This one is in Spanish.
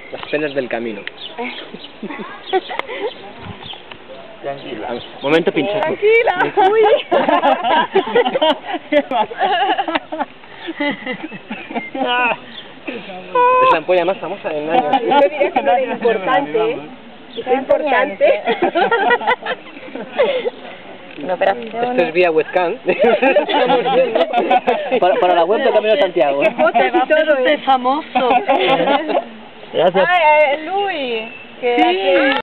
Las penas del camino. Tranquila. Momento pinchazo. Tranquila. Uy. Es la ampolla más famosa del año. Yo diría que no era importante. Es importante. Una operación. Esto es vía webcam. para la web del Camino de Santiago. Se va a hacer usted famoso. Gracias. Ay, Luis. Que